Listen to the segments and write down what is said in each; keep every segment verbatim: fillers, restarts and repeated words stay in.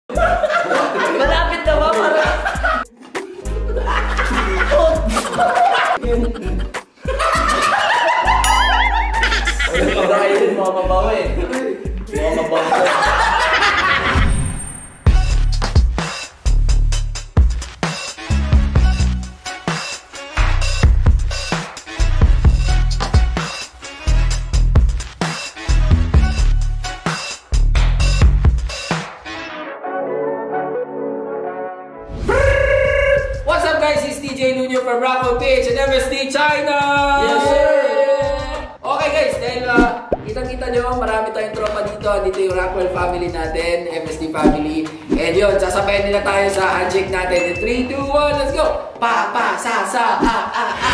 Malapit na ba para? Ayun, mga mabawa eh. Mga mabawa. What's up guys, it's D J Nuno from Bravo Page and M S D China! Yes sir! Okay guys, dahil uh, kitang-kita nyo, marami tayong tropa dito. Dito yung Rockwell family natin, M S D family. And yun, sasabayan nila tayo sa handshake natin. In three, two, one, let's go! Pa, pa, sa, sa, a, a, a!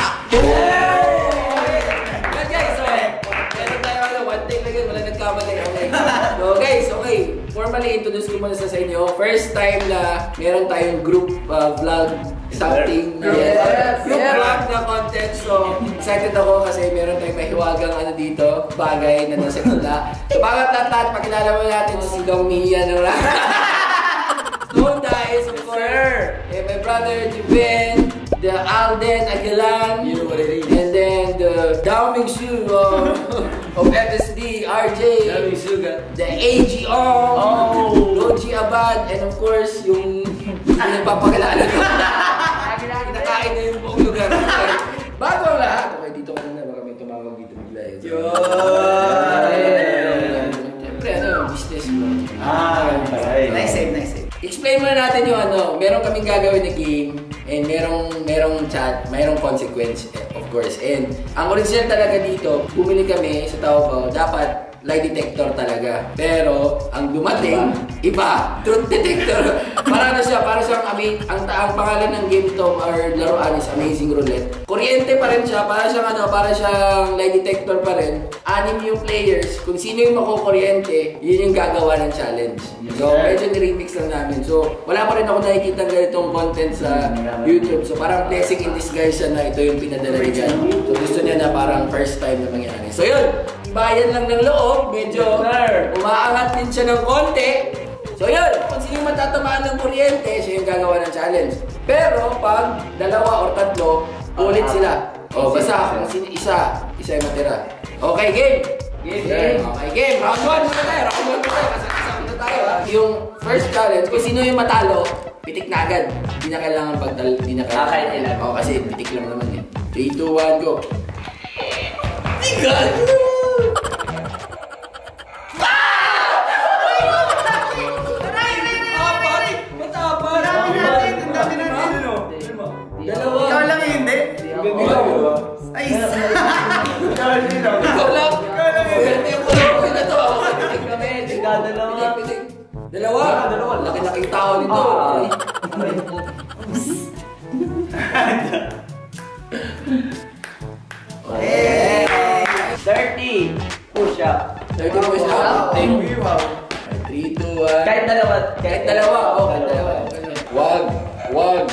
Good guys, so meron tayo ano, one take na yun, wala nagkamali. Okay. So guys, okay. Formally introduce ko muna sa sa inyo. First time na meron tayong group uh, vlog something na yes, group yes. vlog na content. So excited ako kasi meron tayong mahiwagang ano dito, bagay na nasa gula. So bagat lahat, pakilala mo natin si Dong Mia ng Rock. So guys, before, eh, my brother Juven, the Alden Aguilan, You know what it is. and then the Dao Mingsu of, of F S D, R J, Daming sugat. the A G Ong, Oh. Logi Abad, and of course, yung yung nagpapakilala ko. Kinakain na yung buong lugar. Bago ang lahat, okay, dito ko muna, baka may tumawag dito bigla eh. Siyempre, ano, business mo. Ah, ganun pala eh. Nice save, nice save. Explain muna natin yung ano, meron kaming gagawin na game, and merong, merong chat, merong consequence, of course. And ang original talaga dito, bumili kami sa Taobao, dapat lie detector talaga. Pero ang dumating, iba, truth detector. Para ano siya, para siyang ami, ang ang pangalan ng game to or laruan is Amazing Roulette. Kuryente pa rin siya, para siyang ano, para siyang lie detector pa rin. Anim yung players, kung sino yung makukuryente, yun yung gagawa ng challenge. So medyo ni-remix lang namin. So wala pa rin ako nakikita ganitong content sa YouTube. So parang blessing in disguise siya na ito yung pinadala niya. So gusto niya na parang first time na mangyari. So yun, bayan lang ng loob, medyo umaangat din siya ng konti. So yun, kung sino yung matatamaan ng kuryente, siya yung gagawa ng challenge. Pero pag dalawa or tatlo, ulit sila. O basta kung sino isa, isa yung matira. Okay, game! Game! Okay, game! Round one muna tayo, round one muna tayo. Kasi kasama na tayo ha. Yung first challenge, kung sino yung matalo, pitik na agad. Hindi na kailangan pagdal, hindi na kailangan. Kahit ilan. O kasi pitik lang naman eh. three, two, one, go! Tigal! Dalawa. Ikaw lang yung hindi? Ay, isa. Ikaw lang. Ikaw lang. Swerte yung pala na to. Pitik kami. Dalawa. Pitik. Dalawa. Dalawa. Laki-laking tao nito. Hey! thirty. Push up. thirty push up. three, two, one. Kahit dalawa. Kahit dalawa. Oh, kahit dalawa. Wag. Wag.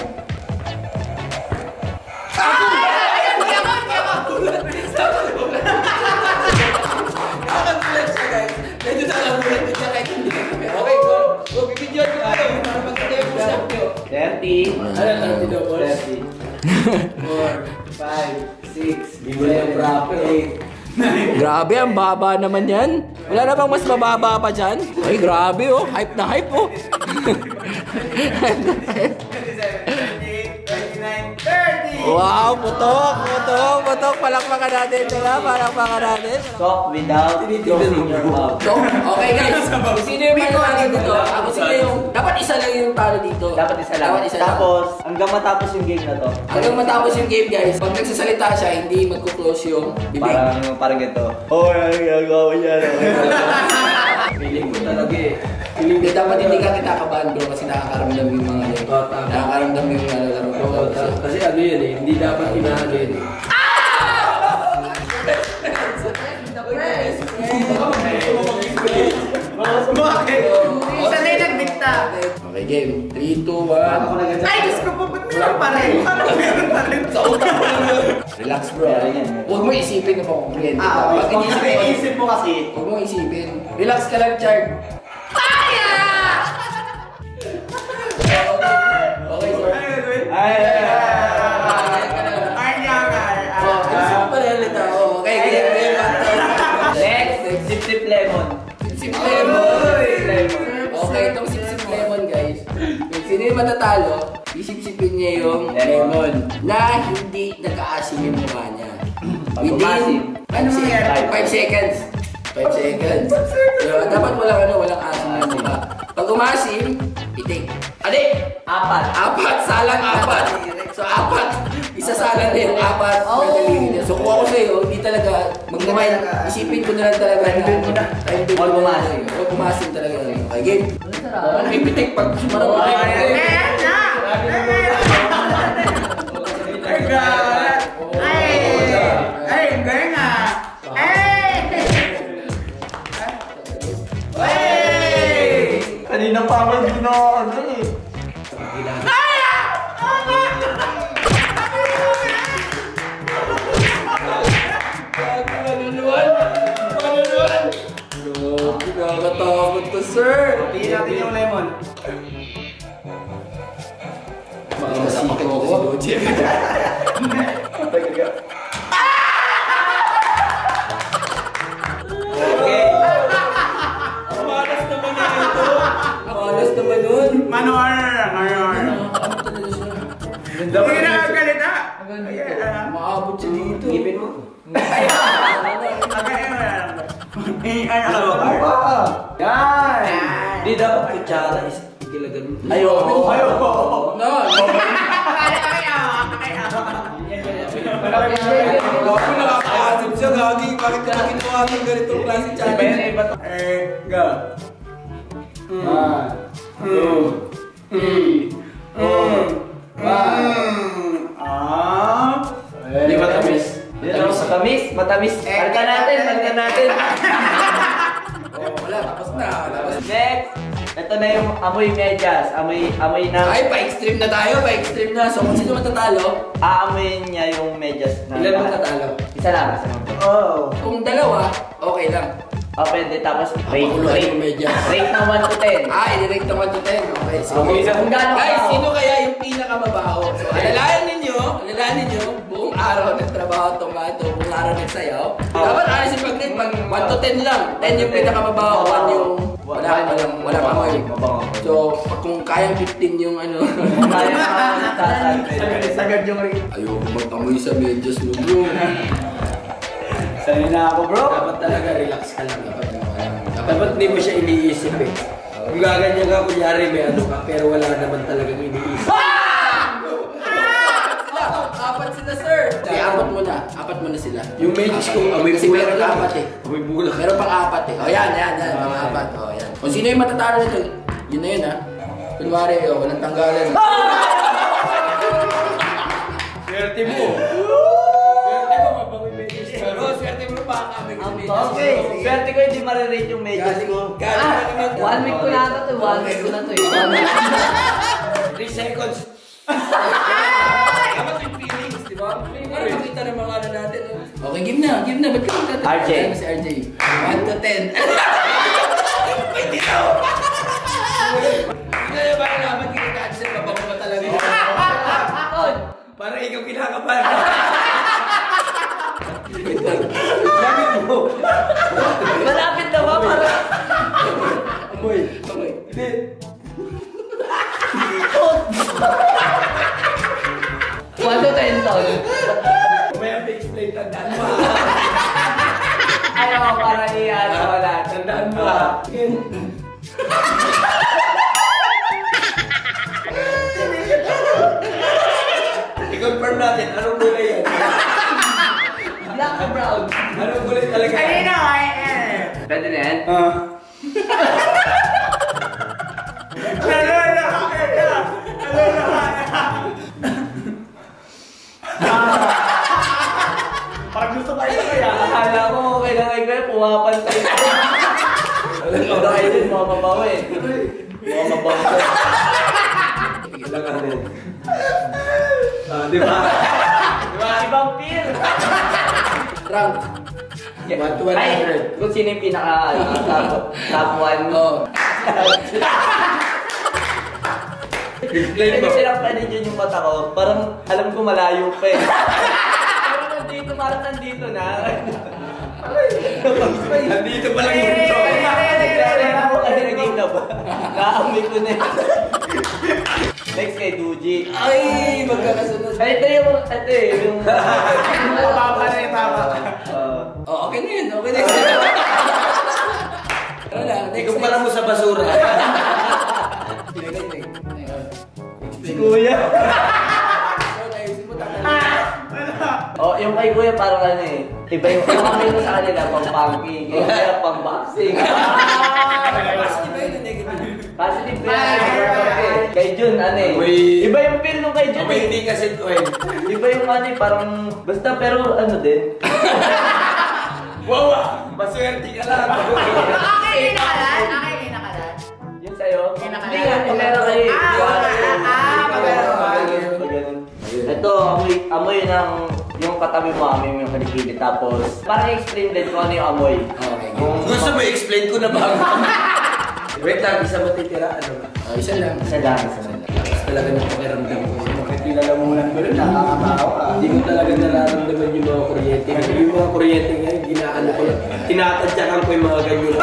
Medyo nakagulat din siya kahit hindi kami. Okay, go. Go, bibidyoan ko kayo. Para magkita yung push up nyo. thirty. Ano, thirty doubles? thirty. four, five, six, seven, eight. Grabe, ang baba naman yan. Wala na bang mas mababa pa dyan? Ay, grabe oh. Hype na hype oh. Wow, putok, putok, putok. Palakpakan natin. Diba? Palakpakan natin. Stop without closing your mouth. So, okay guys. Kung sino yung manalo dito? Ako sino yung... Dapat isa lang yung talo dito. Dapat isa lang. Dapat isa lang. Tapos, hanggang matapos yung game na to. Hanggang matapos yung game guys, pag nagsasalita siya, hindi magkuklose yung bibig. Parang, parang ganito. Oh, yung ginagawa mo yan. Feeling ko talaga eh. Feeling ko dapat hindi ka kinakabahan bro kasi nakakaramdam yung mga ano. Oh, tama. Nakakaramdam yung ano laro bro. Kasi ano yun eh, hindi dapat inaano yun eh. Bakit? Isa na yung nagdikta. Okay game. three, two, one. Ay, Diyos ko po, ba't meron pa rin? Parang meron pa rin. Sa utak mo lang. Relax bro. Huwag mo isipin na makukuryente ka. Ah, Pag okay. inisip mo, Isip mo kasi. huwag mo isipin. Relax ka lang, Chard. yung matatalo, isip-sipin niya yung lemon na hindi nag-aasim yung mukha niya. Pag umasim. Ano five seconds. five seconds. So, dapat walang ano, walang asim na mukha. Pag umasim, itik. Adik! Apat. Apat, salang apat. So, apat. Isa salang na yung apat. Oh. So, kung ako sa'yo, hindi talaga, mag-mind, isipin ko na lang talaga na, time mo na. Huwag umasim. Huwag umasim talaga. Okay, game. Ang pipitik pag sumarap mo. Ayan na! Ay, God! Ay! Ay, galing nga! Ay! Ay! Kanina pa ako hindi na ano eh. Manuluan! Manuluan! Nakakatakot to, sir! Tingin natin yung lemon. Makakasikat ko si Doji. Okay. Malas naman na ito. Malas naman nun. Manuar! Manuar! Hindi na galit ha! Maabot siya dito. Ipin mo. Eh, ano ba? Yan! Di dapat kutsara is Kilagan. Ayoko. Ayoko. No, no. Ako nakakaasim siya, gagi. Bakit ka na ginawa ng ganitong klase challenge? Iba to. Eh, go. One, two, three, mm, mm, ah. Di matamis. Matamis. Matamis. Matamis. Halika natin. Halika natin. Oh, wala. Tapos na. Tapos na. Next. Ito na yung amoy medyas. Amoy, amoy na. Ay, pa-extreme na tayo. Pa-extreme na. So, kung sino matatalo, Aamoyin niya yung medyas na. ilan matatalo? Isa lang. Isa lang. Oh. Kung dalawa, okay lang. O, pwede. Tapos, rate, Pakuluan rate, yung medyas. rate na one to ten. Ah, i-direct naman to ten. Okay, so, Okay, so kung gaano guys, kabaho? sino kaya yung pinakamabaho? So, alalayan ninyo, alalayan ninyo, buong araw nagtrabaho itong mga ito, buong araw nagsayaw. Dapat alisin pag-rate, pag one to ten lang. ten yung pinakamabaho, one yung wala, walang, walang amoy. So, pag kung kayang fifteen yung ano. Kaya na Sagad yung ring. Ayoko mag-amoy sa medyas mo, bro. Sanay na ako, bro. Dapat talaga relax ka lang. Dapat Dapat hindi mo siya iniisip eh. Kung gaganyan ka, kunyari may ano ka, pero wala naman talagang iniisip. Apat sila, sir. Sige, apat muna. Apat muna sila. Yung medyo kung amoy Kasi meron lang. apat eh. Amoy bulak. Meron pang apat eh. O yan, yan, yan. Mga apat. O yan. Kung sino yung matatalo nito, yun na yun ha. Kunwari, o, walang tanggalan. Swerte mo. Swerte mo, mabangoy medyas. Pero, swerte mo pa kami. Okay. Swerte ko hindi marirate yung medyas ko. Ah, One week ko na ito to, one week ko na to eh. One week. three seconds. Dapat yung feelings, di ba? Para makita ng mga ano natin. Okay, give na, give na. Ba't ka magtatanong? R J. Ayan si R J. one to ten. May dito! Hindi na ba naman kinakancel? Mabango ba talaga yun? Parang ikaw kinakabahan. Gamit mo. Malapit na ba? Para... Amoy. Okay. Hindi. One to ten tol. May explain, tandaan mo. Ayaw ko para iyan. Wala. Tandaan mo. I-confirm natin, anong kulay yan? Black or brown? Anong kulay talaga yan? na ay eh. Pwede na yan? Ah. Parang gusto pa ito kaya. Akala ko okay lang kayo kaya pumapantay. Walang oray din, mga mabaho eh. Mga mabaho. Ilang ano din. Ah, di ba? Diba? Ibang feel. Rank. one to one hundred. Ay, kung sino yung pinaka ano, top, top one. Oh. Explain mo. Kasi lang pa dyan yung mata ko. Parang alam ko malayo pa eh. Pero nandito, parang nandito na. Nandito pa lang yung show. Nagre-reklamo kasi naging na ba? Naamoy ko na eh. Next kay Duji. Ay, magkakasunod. Ay, ito yung, ito eh, yung... Tama na yung tama. Oh, okay na yun. Okay na yun. Ano lang, next, Ikumpara mo sa basura. Si Kuya. Oh, yung kay Kuya parang ano eh. Iba yung kamay mo sa kanila, pang punky. Yung kaya pang boxing. Positive ba yun o negative? Positive ba yan? Kay Jun, ano eh. Uy. Iba yung feel nung kay Jun Abay, eh. hindi kasi ito eh. Iba yung ano eh, parang... Basta pero ano din. Wow! Maswerte ka lang. Okay, may nakalat. Okay, may nakalat. Yung sa'yo? Yung nakalat. Hindi nga, pagkara kayo. Ah, ah, ah, pagkara. Ito, amoy, amoy ng yung katabi mo, amoy yung kalikili. Tapos, parang explain din kung ano yung amoy. Okay. Gusto mo i-explain ko na ba? Wait lang, isa matitira. Ano ba? Oh, isa lang. Isa lang, isa lang. Tapos talaga ng pakiramdam ko. Makikilala mo lang ko rin, nakakatawa. Hindi mo talaga nararamdaman yung mga kuryente. Yung mga kuryente ngayon, ginaano ko lang. Tinatadyakan ko yung mga ganyan.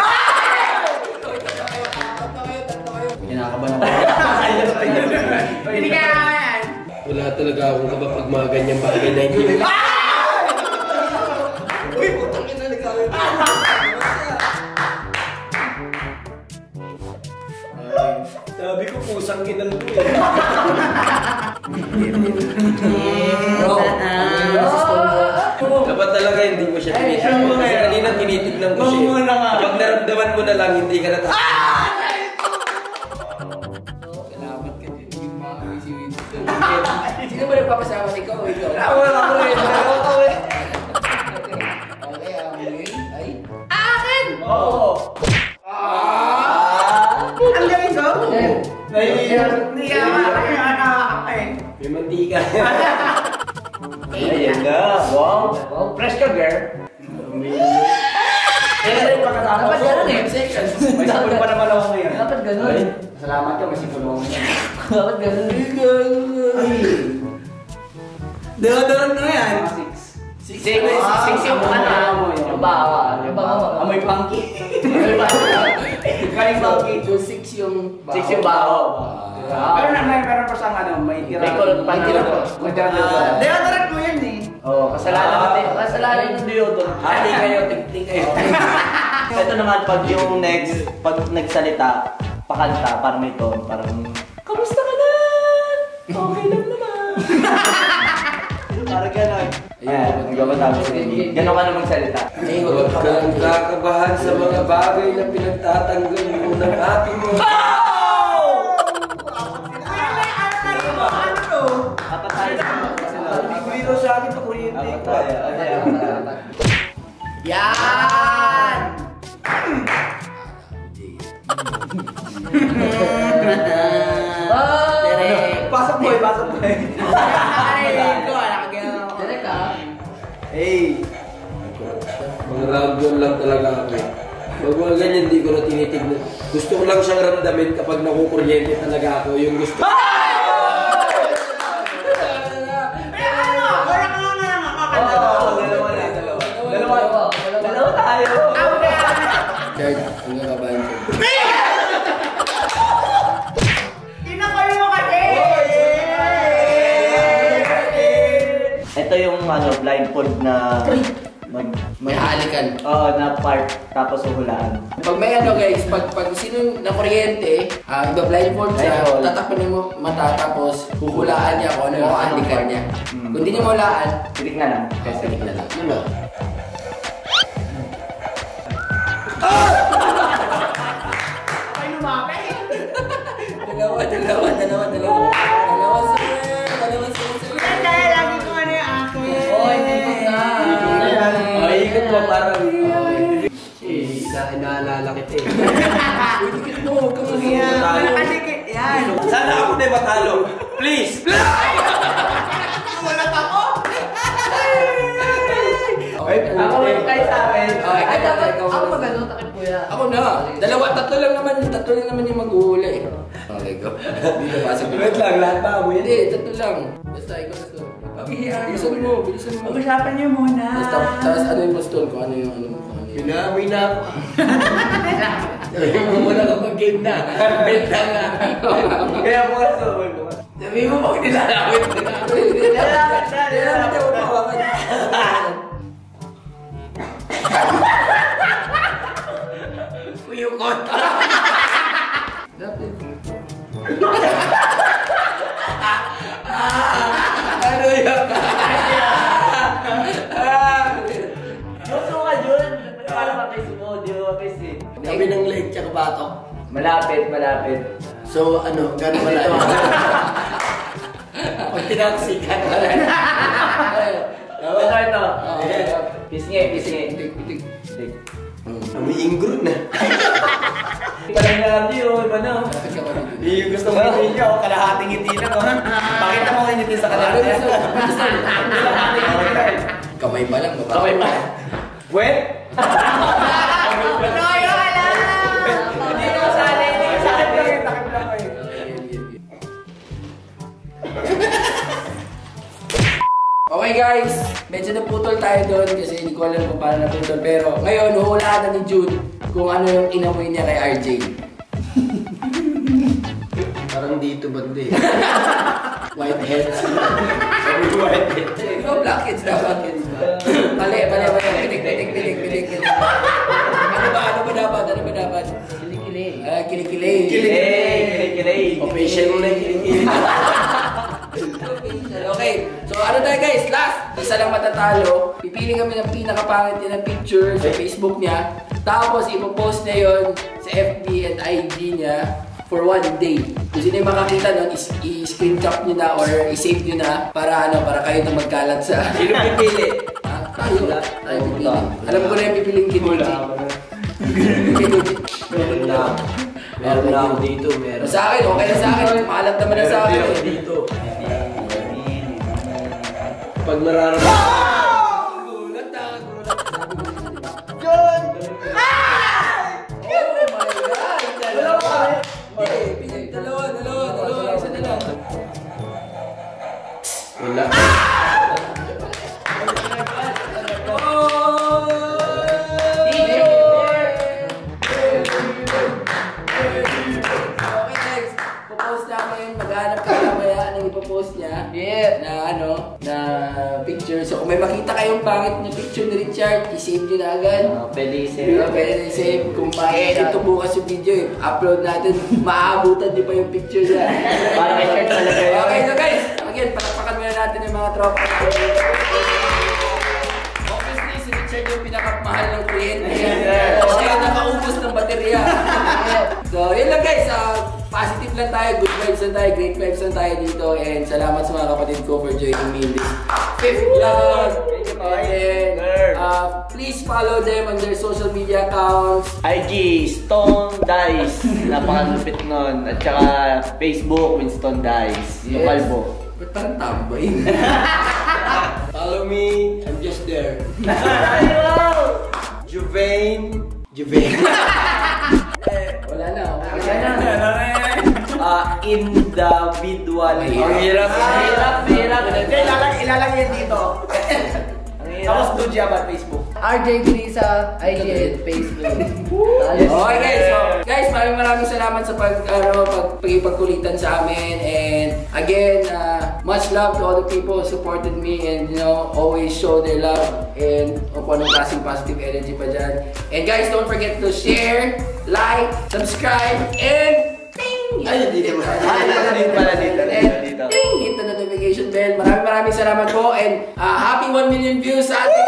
Kinakabahan ako. Hindi kaya naman yan. Wala talaga akong kaba pag mga ganyang bagay na hindi. Uy, putang ina nagkawin. Sabi ko, pusang kinal ko. Bro, Dapat talaga hindi mo siya tinitignan. Kasi kanina tinitignan ko siya. Pag naramdaman mo na lang, hindi ka na salamat ka din. Yung mga si Winston. Sino ba nagpapasama? Ikaw o ikaw? Ako lang ako rin. Ako rin. Okay, amoy. Ay. Akin! Oo. Ang galing ko? Naiiyak. Hindi kaya makakaya na nakakaka eh. may mantika. Ayan na. Wow. Wow. Fresh ka, girl. Kaya na yung pagkatapos. Dapat ganun eh. seconds. May sapul pa naman ako ngayon. Dapat ganun. Salamat ka, may sipul mo ngayon. Dapat ganun. Deodorant na yan. Six. Six, six yung ano, yung bawa. Yung bawa. Amoy punky. Kaling punky. So, six yung baho. Six yung baho. Pero naman, pero pa sa ano, may tira. May kulot pa. May tira pa. May tira pa. Deodorant mo yan eh. Oo, kasalanan natin. Kasalanan yung deodorant. Hati kayo, tiktik kayo. Ito naman, pag yung next, pag nagsalita, pakanta, parang may tone, parang, kamusta ka na? Okay lang naman. Parang gano'n. Ayan, nagbabatapos sa hindi. Gano'n ka na magsalita. Ay, Huwag kang kakabahan sa mga bagay na pinagtatanggol mo ng ating mo. Ano to? Apat tayo. Biro sa akin pa kuryente. Apat tayo. Ayan. Yan! Pasok boy, pasok boy. Ay, ko, nakagano ako. Direk ka. Hey. Mga round one lang talaga ako eh. Pag mga ganyan, di ko na tinitignan. Gusto ko lang siyang ramdamin kapag nakukuryente talaga ako. Yung gusto. Ay, ano? Wala ka nga nga nakakanta to. Oo, dalawa na, dalawa. Dalawa. Dalawa tayo. Ah, wala. Third, ang kakabahan ko. Tinakal mo kasi! Ito yung ano, blindfold na mag May halikan. Oo, na part tapos uhulaan. Pag may ano guys, pag, pag sino na kuryente, ah, iba blindfold siya, Blindfold. tatapanin mo mata tapos huhulaan niya kung ano yung halikan niya. Hmm. Kung di niya mahulaan, Titik na lang. kasi na lang. Yun lang. Ay, lumapit! Dalawa, dalawa, dalawa, dalawa. Dalawa sir, dalawa sir, sir. Dahil lagi ko ano yung akin. Oy, hindi na. Ay, ikot pa parang. Eh, na inaalala kita eh. Uy, dikit mo, huwag ka Yan, mag- nakadikit yan. Sana ako na matalo. Please! Wala ako! Okay, Ako yung kay sa akin. Okay, Ay, dapat ikaw ako muna. magano, takip kuya. Ako na. Dalawa, tatlo lang naman. Tatlo lang naman yung mag-uhula eh. Okay, go. Dito pa sa Wait lang, lahat ba mo yun? Hindi, tatlo lang. Basta ikaw na to. Bilisan mo, bilisan mo. Pag-usapan niyo muna. Tapos, tapos ano yung baston? Kung ano yung ano mo. Kung ano Binawi na ako. Sabi mo muna kapag game na. Benta nga. Kaya mo kasi sabay mo. Sabi mo pag nilalawit mo na. Nilalawit na, nilalawit na. Kuyukot. Ano yun? Gusto ka dyan. Para mapis mo, di ba mapis eh. Kami ng leg tsaka batok. Malapit, malapit. So ano, gano'n pala ito? Pag tinaksikan pala. Ito, ito. Pisngi, pisngi. Pitik, pitik. Pisngi. Umiinggro na. Parang nga yun, iba na. Malapit ka pa rin. Yung gusto mo ngiti nyo, kalahating ngiti na ko. Bakit ako ngiti sa kalahating ngiti? Kalahating ngiti na. Kamay pa lang. baba. Kamay pa. Wet? Ano yun? Hindi ko sali, hindi ko sali. Takip lang ko eh. Okay guys, medyo naputol tayo doon kasi hindi ko alam kung paano naputol. Pero ngayon, huhulaan na ni June kung ano yung inamoy niya kay R J. Parang dito bande. White heads. Sabi ko white heads. No, blackheads daw, blackheads ba? Mali, mali, mali. Pitik, pitik, pitik, pitik, pitik. Ano ba, ano ba dapat? Ano ba dapat? Kilikili. Ah, kilikili. Kilig, kilig. Official mo na yung kilikili. Okay, so ano tayo guys? Last, isa lang matatalo. Pipili kami ng pinakapangit niya ng picture sa Facebook niya. Tapos ipopost niya yun sa F B and I G niya for one day. Kung sino yung makakita nun, is i-screen cap nyo na or i-save nyo na para ano, para kayo na magkalat sa... Sino pipili? Ah, tayo. Tayo pipili. Alam ko na yung pipiling Kinuchi. Kinuchi. Meron na. Meron na ako dito, meron. Sa akin, okay na sa akin. Maalat naman na sa akin. Meron eh. dito. Pag nararamdaman. Gulat na, gulat. Yun! Oh my God! Dalawa! Okay, pinig. Dalawa, dalawa, dalawa. Isa na lang. Wala. Okay, next. Popost namin. Maghanap ka mamaya ng ipopost niya. Yeah. Na ano, na picture. So kung may makita kayong pangit na picture ni Richard, i-save nyo na agad. Pwede Diba, pwede na i-save. Kung ma-edit to bukas yung video, eh, upload natin, maaabutan di pa yung picture niya. Para kay Church talaga yun. Okay, so guys, again, palakpakan muna natin yung mga tropa natin. Obviously, si Richard yung pinakamahal ng kuryente. Siya yung nakaubos ng baterya. So, yun lang guys. Uh, positive lang tayo, good vibes lang tayo, great vibes lang tayo dito. And salamat sa mga kapatid ko for joining me in this fifth vlog. And uh, please follow them on their social media accounts. I G, Stone Dice. Napakalupit nun. At saka Facebook, Winston Dice. Yes. Lokal po. Ba't parang tambay? Follow me, I'm just there. Ay, wow! Juvain. Juvain. Wala na. Wala na. Ah, individual. Ang hirap. Ang hirap, hirap. Ilalang, ilalang yan dito. Ang hirap. Tapos doon siya ba Facebook? R J Grisa, I G and Facebook. Okay guys, so guys, maraming maraming salamat sa pag ano, pag pagpagkulitan sa amin, and again, uh, much love to all the people who supported me and you know, always show their love and kung anong klaseng positive energy pa dyan. And guys, don't forget to share, like, subscribe, and ting! Ay, hindi naman. Ay, dito pala dito. And Dito. ting! Hit the notification bell. Maraming maraming salamat po, and uh, happy one million views sa ating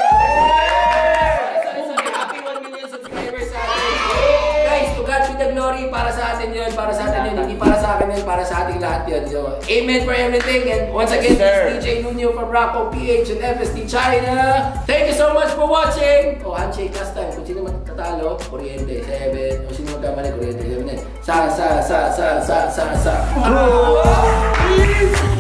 sorry, sorry, happy one million subscribers sa atin. Guys, to God be the glory. Para sa atin yun, para sa atin yun. Hindi para sa akin yun, para sa ating lahat yun. So, amen for everything. And once again, this is D J Nunio from Rapo P H and F S D China. Thank you so much for watching. Oh, handshake last time. Kung sino matatalo, kuryente, seven. Kung sino magkamali, kuryente, seven. Sa, sa, sa, sa, sa, sa, sa.